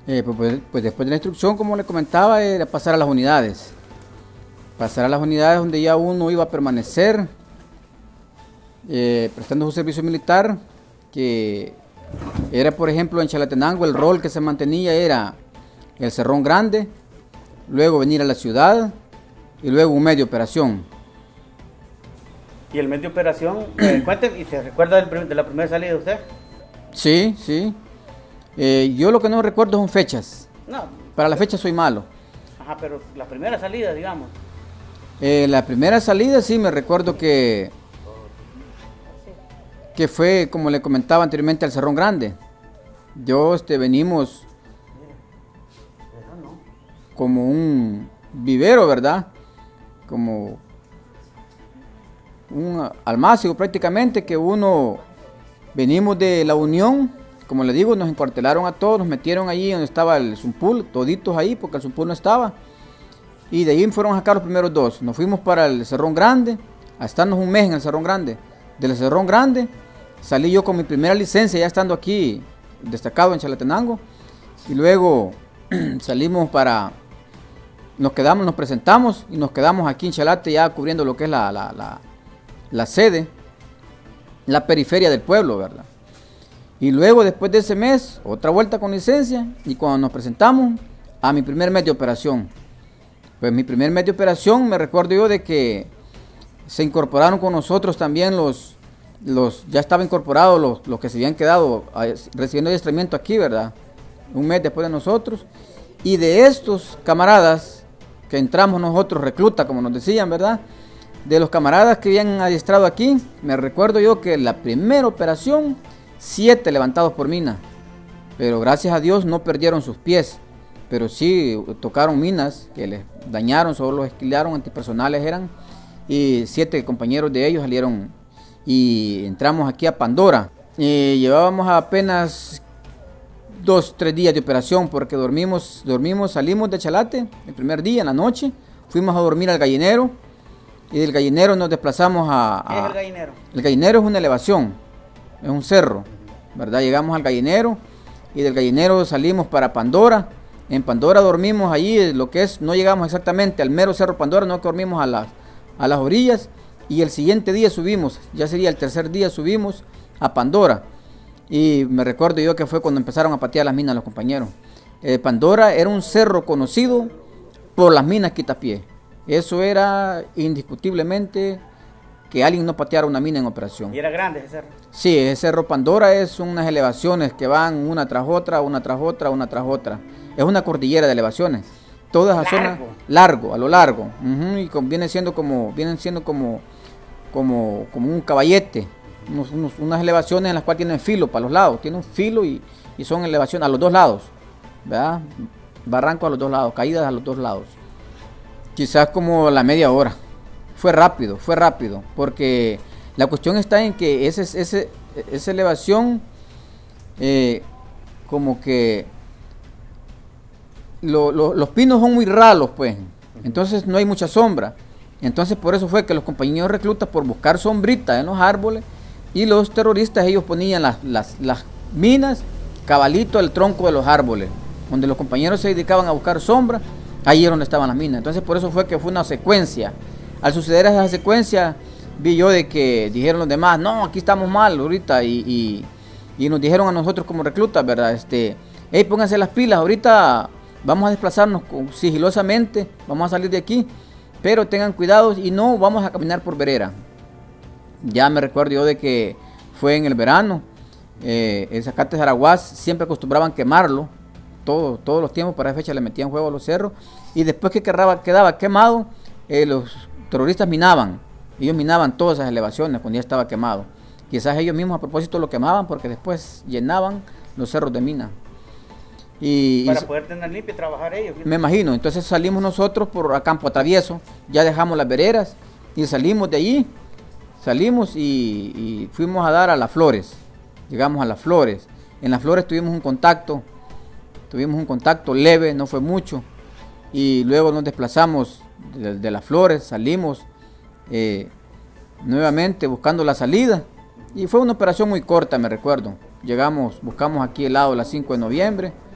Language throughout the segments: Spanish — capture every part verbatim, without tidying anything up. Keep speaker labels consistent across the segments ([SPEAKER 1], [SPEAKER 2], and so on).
[SPEAKER 1] Eh, pues, pues, pues después de la instrucción, como le comentaba, era pasar a las unidades. Pasar a las unidades donde ya uno iba a permanecer, eh, prestando su servicio militar, que era, por ejemplo, en Chalatenango, el rol que se mantenía era el Cerrón Grande, luego venir a la ciudad y luego un medio de operación.
[SPEAKER 2] ¿Y el medio de operación, eh, cuénteme, y se recuerda del, de la primera salida de usted?
[SPEAKER 1] Sí, sí. Eh, yo lo que no recuerdo son fechas.
[SPEAKER 2] No.
[SPEAKER 1] Para la fecha soy malo.
[SPEAKER 2] Ajá, pero la primera salida, digamos.
[SPEAKER 1] Eh, la primera salida sí me recuerdo que que fue, como le comentaba anteriormente, al Cerrón Grande. Yo este venimos como un vivero, ¿verdad? Como un almacén prácticamente, que uno venimos de la Unión, como le digo, nos encuartelaron a todos, nos metieron allí donde estaba el Zumpul, toditos ahí, porque el Zumpul no estaba. Y de ahí fueron a sacar los primeros dos. Nos fuimos para el Cerrón Grande, a estarnos un mes en el Cerrón Grande. Del Cerrón Grande salí yo con mi primera licencia, ya estando aquí destacado en Chalatenango. Y luego salimos para, nos quedamos, nos presentamos y nos quedamos aquí en Chalate ya cubriendo lo que es la, la, la, la sede, la periferia del pueblo, ¿verdad? Y luego después de ese mes, otra vuelta con licencia, y cuando nos presentamos a mi primer mes de operación. Pues mi primer mes de operación, me recuerdo yo de que se incorporaron con nosotros también los, los ya estaban incorporados los, los que se habían quedado a, recibiendo adiestramiento aquí, ¿verdad? Un mes después de nosotros. Y de estos camaradas que entramos nosotros, recluta, como nos decían, ¿verdad? De los camaradas que habían adiestrado aquí, me recuerdo yo que la primera operación, siete levantados por mina. Pero gracias a Dios no perdieron sus pies. Pero sí tocaron minas que les dañaron, solo los esquilaron, antipersonales eran. Y siete compañeros de ellos salieron y entramos aquí a Pandora. Y llevábamos apenas dos, tres días de operación porque dormimos, dormimos, salimos de Chalate el primer día, en la noche. Fuimos a dormir al gallinero y del gallinero nos desplazamos a... a
[SPEAKER 2] ¿Qué es el gallinero?
[SPEAKER 1] El gallinero es una elevación, es un cerro, ¿verdad? Llegamos al gallinero y del gallinero salimos para Pandora. En Pandora dormimos allí, lo que es, no llegamos exactamente al mero cerro Pandora, no que dormimos a las, a las orillas. Y el siguiente día subimos, ya sería el tercer día, subimos a Pandora. Y me recuerdo yo que fue cuando empezaron a patear las minas los compañeros. Eh, Pandora era un cerro conocido por las minas quitapié. Eso era indiscutiblemente que alguien no pateara una mina en operación.
[SPEAKER 2] ¿Y era grande ese cerro?
[SPEAKER 1] Sí, ese cerro Pandora es unas elevaciones que van una tras otra, una tras otra, una tras otra. Es una cordillera de elevaciones. Toda esa zona largo, a lo largo. Uh-huh, y con, viene siendo como, vienen siendo como, como, como un caballete. Unos, unos, unas elevaciones en las cuales tienen filo para los lados. Tiene un filo y, y son elevaciones a los dos lados. ¿Verdad? Barrancos a los dos lados, caídas a los dos lados. Quizás como la media hora. Fue rápido, fue rápido. Porque la cuestión está en que ese, ese, esa elevación eh, como que Lo, lo, los pinos son muy ralos, pues, entonces no hay mucha sombra. Entonces por eso fue que los compañeros reclutas, por buscar sombrita en los árboles, y los terroristas, ellos ponían las, las, las minas cabalito al tronco de los árboles, donde los compañeros se dedicaban a buscar sombra, ahí es donde estaban las minas. Entonces por eso fue que fue una secuencia. Al suceder esa secuencia, vi yo de que dijeron los demás, no, aquí estamos mal ahorita, y, y, y nos dijeron a nosotros como reclutas, ¿verdad? Este, hey, pónganse las pilas, ahorita vamos a desplazarnos sigilosamente, vamos a salir de aquí, pero tengan cuidado y no vamos a caminar por vereda. Ya me recuerdo yo de que fue en el verano, eh, el zacate de Araguaz siempre acostumbraban quemarlo, todo, todos los tiempos, para esa fecha le metían fuego a los cerros, y después que quedaba, quedaba quemado, eh, los terroristas minaban, ellos minaban todas esas elevaciones cuando ya estaba quemado. Quizás ellos mismos a propósito lo quemaban porque después llenaban los cerros de mina. Y,
[SPEAKER 2] para
[SPEAKER 1] y,
[SPEAKER 2] poder tener limpio y trabajar ellos.
[SPEAKER 1] Me imagino. Entonces salimos nosotros por a campo atravieso, ya dejamos las veredas y salimos de allí, salimos y, y fuimos a dar a las Flores. Llegamos a las Flores. En las Flores tuvimos un contacto, tuvimos un contacto leve, no fue mucho, y luego nos desplazamos de, de las Flores, salimos eh, nuevamente buscando la salida, y fue una operación muy corta, me recuerdo. Llegamos, buscamos aquí el lado de las cinco de noviembre,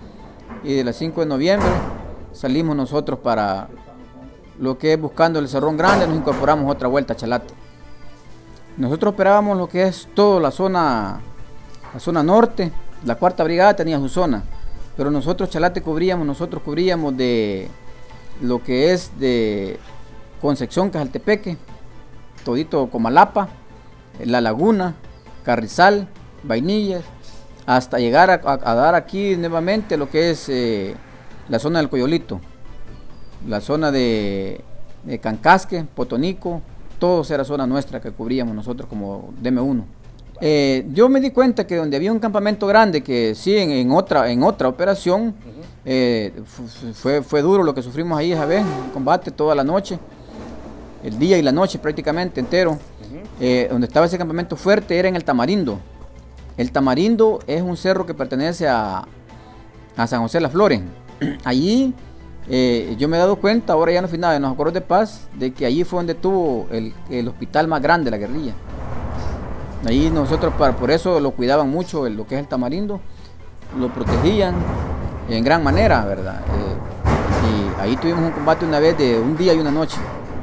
[SPEAKER 1] y de las cinco de noviembre salimos nosotros para lo que es buscando el Cerrón Grande, nos incorporamos otra vuelta a Chalate. Nosotros operábamos lo que es toda la zona, la zona norte, la cuarta brigada tenía su zona, pero nosotros Chalate cubríamos, nosotros cubríamos de lo que es de Concepción, Cajaltepeque, todito Comalapa, La Laguna, Carrizal, Vainillas, hasta llegar a, a, a dar aquí nuevamente lo que es eh, la zona del Coyolito, la zona de, de Cancasque, Potonico, todo era zona nuestra que cubríamos nosotros como D M uno. Eh, yo me di cuenta que donde había un campamento grande, que sí, en, en, otra, en otra operación, uh-huh. eh, fue, fue duro lo que sufrimos ahí esa vez, un combate toda la noche, el día y la noche prácticamente entero. Uh-huh. eh, donde estaba ese campamento fuerte era en el Tamarindo. El Tamarindo es un cerro que pertenece a, a San José de las Flores. Allí eh, yo me he dado cuenta, ahora ya no fui nada, en los acuerdos de paz, de que allí fue donde tuvo el, el hospital más grande de la guerrilla. Ahí nosotros, para, por eso lo cuidaban mucho, el, lo que es el Tamarindo, lo protegían en gran manera, ¿verdad? Eh, y ahí tuvimos un combate una vez de un día y una noche,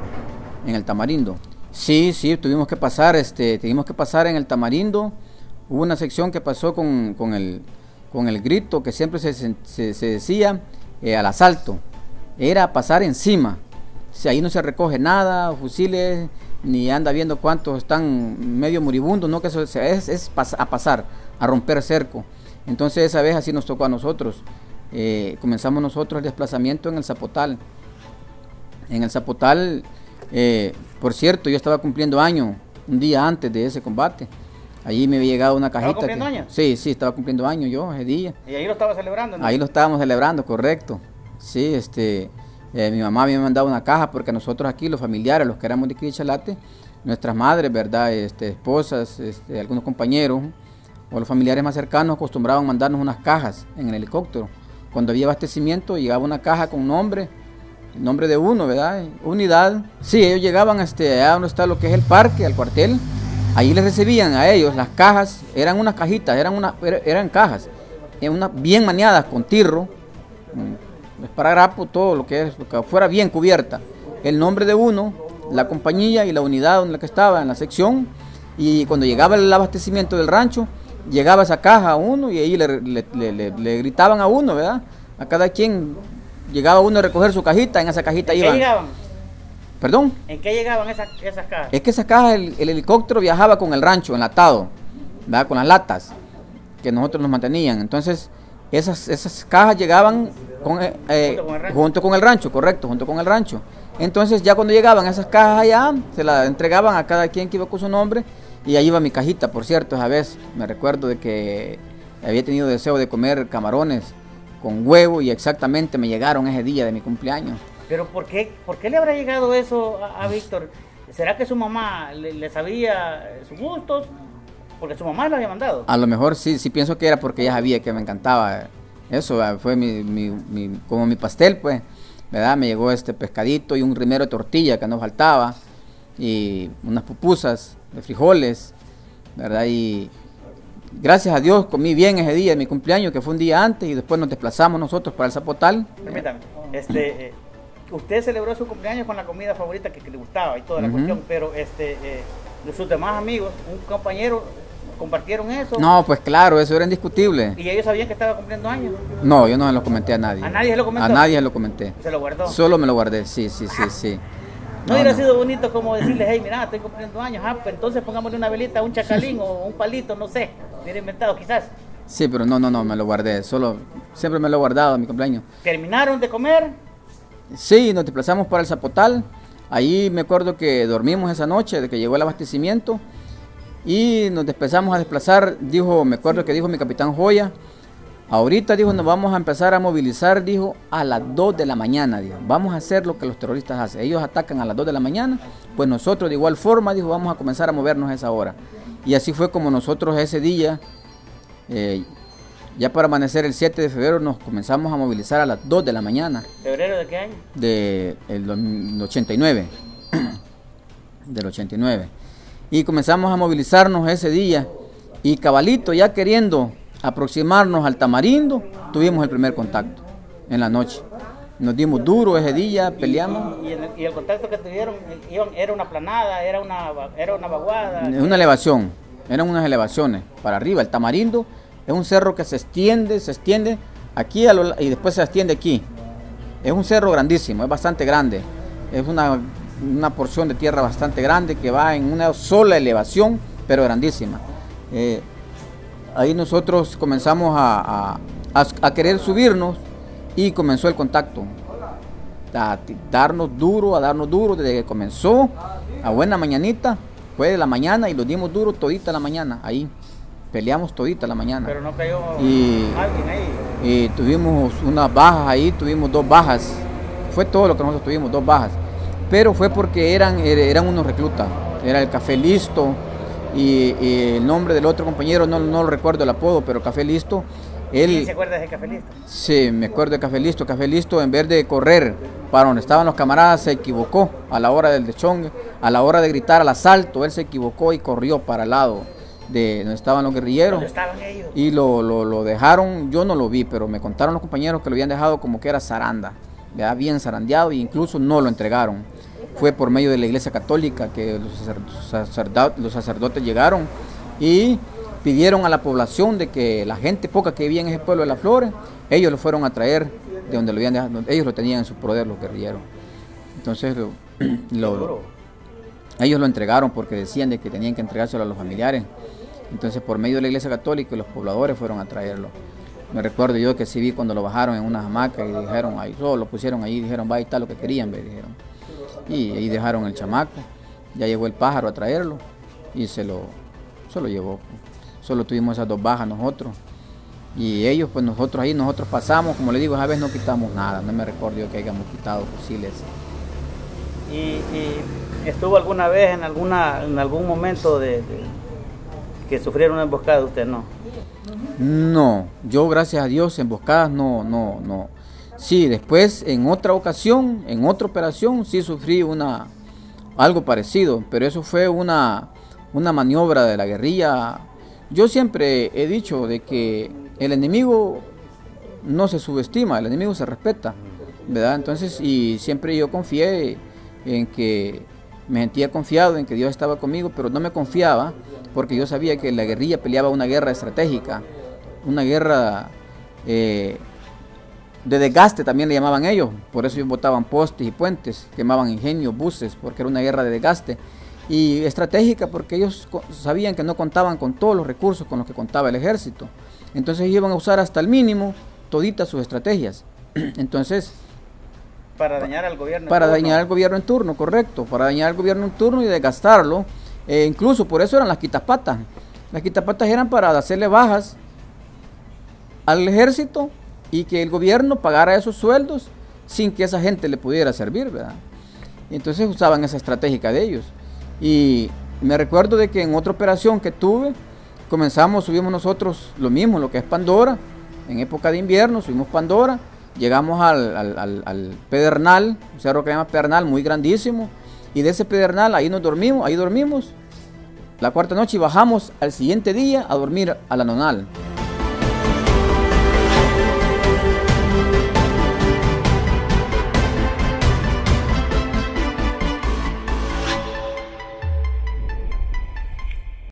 [SPEAKER 1] en el Tamarindo. Sí, sí, tuvimos que pasar, este, tuvimos que pasar en el Tamarindo. Hubo una sección que pasó con, con, el, con el grito que siempre se, se, se decía eh, al asalto. Era pasar encima. Si ahí no se recoge nada, fusiles, ni anda viendo cuántos están medio moribundos, no, que eso es, es pas, a pasar, a romper cerco. Entonces esa vez así nos tocó a nosotros. Eh, comenzamos nosotros el desplazamiento en el Zapotal. En el Zapotal, eh, por cierto, yo estaba cumpliendo año un día antes de ese combate. Allí me había llegado una cajita.
[SPEAKER 2] ¿Estaba cumpliendo
[SPEAKER 1] que,
[SPEAKER 2] años?
[SPEAKER 1] Sí, sí, estaba cumpliendo años yo ese día.
[SPEAKER 2] ¿Y ahí lo estaba celebrando, no?
[SPEAKER 1] Ahí lo estábamos celebrando, correcto. Sí, este, eh, mi mamá me había mandado una caja porque nosotros aquí, los familiares, los que éramos de aquí de Chalate, nuestras madres, ¿verdad? Este, esposas, este, algunos compañeros o los familiares más cercanos acostumbraban mandarnos unas cajas en el helicóptero. Cuando había abastecimiento llegaba una caja con nombre, el nombre de uno, ¿verdad? Unidad. Sí, ellos llegaban este, allá donde está lo que es el parque, al cuartel. Ahí les recibían a ellos las cajas, eran unas cajitas, eran, una, eran cajas, eran unas bien maniadas con tirro, esparadrapo, todo lo que, es, lo que fuera bien cubierta. El nombre de uno, la compañía y la unidad en la que estaba, en la sección, y cuando llegaba el abastecimiento del rancho, llegaba esa caja a uno y ahí le, le, le, le, le gritaban a uno, ¿verdad? A cada quien llegaba uno a recoger su cajita, en esa cajita iban.
[SPEAKER 2] ¿Qué llegaban?
[SPEAKER 1] ¿Perdón?
[SPEAKER 2] ¿En qué llegaban esas, esas cajas?
[SPEAKER 1] Es que esas cajas, el, el helicóptero viajaba con el rancho enlatado, ¿verdad? Con las latas que nosotros nos mantenían. Entonces, esas, esas cajas llegaban con, eh, junto, con junto con el rancho, correcto, junto con el rancho. Entonces, ya cuando llegaban esas cajas allá, se las entregaban a cada quien que iba con su nombre, y ahí iba mi cajita, por cierto, esa vez. Me recuerdo de que había tenido deseo de comer camarones con huevo, y exactamente me llegaron ese día de mi cumpleaños.
[SPEAKER 2] Pero ¿por qué, por qué le habrá llegado eso a, a Víctor? ¿Será que su mamá le, le sabía sus gustos? Porque su mamá lo había mandado.
[SPEAKER 1] A lo mejor sí, sí pienso que era porque ella sabía que me encantaba eso. Fue mi, mi, mi, como mi pastel, pues, ¿verdad? Me llegó este pescadito y un rimero de tortilla que no faltaba, y unas pupusas de frijoles, ¿verdad? Y gracias a Dios comí bien ese día de mi cumpleaños, que fue un día antes, y después nos desplazamos nosotros para el Zapotal.
[SPEAKER 2] Permítame, este... Eh, usted celebró su cumpleaños con la comida favorita que, que le gustaba y toda la uh-huh. cuestión, pero este, eh, de sus demás amigos, un compañero, ¿compartieron eso?
[SPEAKER 1] No, pues claro, eso era indiscutible.
[SPEAKER 2] ¿Y ellos sabían que estaba cumpliendo años?
[SPEAKER 1] No, yo no se lo comenté a nadie.
[SPEAKER 2] ¿A nadie se lo comentó?
[SPEAKER 1] A nadie se lo comenté.
[SPEAKER 2] ¿Se lo guardó?
[SPEAKER 1] Solo me lo guardé, sí, sí, sí, sí.
[SPEAKER 2] ¿No, no hubiera no. sido bonito como decirles, hey, mira, estoy cumpliendo años, ah, pues entonces pongámosle una velita, un chacalín o un palito, no sé, hubiera inventado quizás?
[SPEAKER 1] Sí, pero no, no, no, me lo guardé, solo, siempre me lo he guardado a mi cumpleaños.
[SPEAKER 2] ¿Terminaron de comer?
[SPEAKER 1] Sí, nos desplazamos para el Zapotal. Ahí me acuerdo que dormimos esa noche de que llegó el abastecimiento y nos empezamos a desplazar. Dijo, me acuerdo que dijo mi capitán Joya, ahorita dijo, nos vamos a empezar a movilizar, dijo, a las dos de la mañana, dijo, vamos a hacer lo que los terroristas hacen. Ellos atacan a las dos de la mañana, pues nosotros de igual forma, dijo, vamos a comenzar a movernos a esa hora. Y así fue como nosotros ese día, eh, ya para amanecer el siete de febrero, nos comenzamos a movilizar a las dos de la mañana.
[SPEAKER 2] ¿Febrero de qué año?
[SPEAKER 1] De el ochenta y nueve. Del ochenta y nueve. Y comenzamos a movilizarnos ese día. Y cabalito, ya queriendo aproximarnos al Tamarindo, tuvimos el primer contacto en la noche. Nos dimos duro ese día, peleamos.
[SPEAKER 2] ¿Y, y, el, y el contacto que tuvieron, era una planada, era una, era una vaguada?
[SPEAKER 1] Una elevación, eran unas elevaciones para arriba. El Tamarindo es un cerro que se extiende, se extiende aquí a lo, y después se extiende aquí. Es un cerro grandísimo, es bastante grande. Es una, una porción de tierra bastante grande que va en una sola elevación, pero grandísima. Eh, ahí nosotros comenzamos a, a, a querer subirnos y comenzó el contacto. A darnos duro, a darnos duro desde que comenzó. A buena mañanita, fue de la mañana y lo dimos duro todita la mañana, ahí. Peleamos todita la mañana.
[SPEAKER 2] Pero no cayó
[SPEAKER 1] y,
[SPEAKER 2] alguien ahí.
[SPEAKER 1] Y tuvimos unas bajas ahí, tuvimos dos bajas. Fue todo lo que nosotros tuvimos, dos bajas. Pero fue porque eran, eran unos reclutas. Era el Café Listo y, y el nombre del otro compañero, no, no lo recuerdo el apodo, pero Café Listo. Él,
[SPEAKER 2] ¿Quién se acuerda de ese Café Listo?
[SPEAKER 1] Sí, me acuerdo de Café Listo. Café Listo, en vez de correr para donde estaban los camaradas, se equivocó a la hora del deschongue, a la hora de gritar al asalto, él se equivocó y corrió para el lado de donde estaban los guerrilleros.
[SPEAKER 2] ¿Dónde estaban ellos?
[SPEAKER 1] Y lo, lo, lo dejaron, yo no lo vi, pero me contaron los compañeros que lo habían dejado como que era zaranda, ya bien zarandeado, e incluso no lo entregaron. Fue por medio de la Iglesia Católica que los sacerdotes, los sacerdotes llegaron y pidieron a la población de que la gente poca que vivía en ese pueblo de Las Flores, ellos lo fueron a traer de donde lo habían dejado, ellos lo tenían en su poder, los guerrilleros. Entonces lo, lo, ellos lo entregaron porque decían de que tenían que entregárselo a los familiares. Entonces por medio de la Iglesia Católica los pobladores fueron a traerlo. Me recuerdo yo que sí vi cuando lo bajaron en una hamaca y dijeron, ahí solo lo pusieron ahí, dijeron, va, ahí está lo que querían, me dijeron. Y ahí dejaron el chamaco, ya llegó el pájaro a traerlo y se lo, se lo llevó. Solo tuvimos esas dos bajas nosotros. Y ellos, pues nosotros ahí, nosotros pasamos, como le digo, esa vez no quitamos nada, no me recuerdo yo que hayamos quitado fusiles.
[SPEAKER 2] ¿Y, y estuvo alguna vez en alguna en algún momento de, de que sufrieron una emboscada usted, no?
[SPEAKER 1] No, yo gracias a Dios emboscadas no, no, no. Sí, después en otra ocasión, en otra operación, sí sufrí una algo parecido, pero eso fue una, una maniobra de la guerrilla. Yo siempre he dicho de que el enemigo no se subestima, el enemigo se respeta, ¿verdad? Entonces, y siempre yo confié en que, me sentía confiado en que Dios estaba conmigo, pero no me confiaba porque yo sabía que la guerrilla peleaba una guerra estratégica, una guerra eh, de desgaste también le llamaban ellos, por eso ellos botaban postes y puentes, quemaban ingenios, buses, porque era una guerra de desgaste. Y estratégica porque ellos sabían que no contaban con todos los recursos con los que contaba el ejército. Entonces iban a usar hasta el mínimo toditas sus estrategias. Entonces,
[SPEAKER 2] para dañar al gobierno
[SPEAKER 1] para
[SPEAKER 2] en turno.
[SPEAKER 1] dañar al gobierno en turno, correcto, para dañar al gobierno en turno y desgastarlo. Eh, incluso por eso eran las quitapatas. Las quitapatas eran para hacerle bajas al ejército y que el gobierno pagara esos sueldos sin que esa gente le pudiera servir, ¿verdad? Entonces usaban esa estratégica de ellos. Y me recuerdo de que en otra operación que tuve, comenzamos, subimos nosotros lo mismo, lo que es Pandora, en época de invierno, subimos Pandora, llegamos al, al, al, al Pedernal, un cerro que se llama Pedernal, muy grandísimo, y de ese Pedernal ahí nos dormimos, ahí dormimos, la cuarta noche y bajamos al siguiente día a dormir a la Nonal.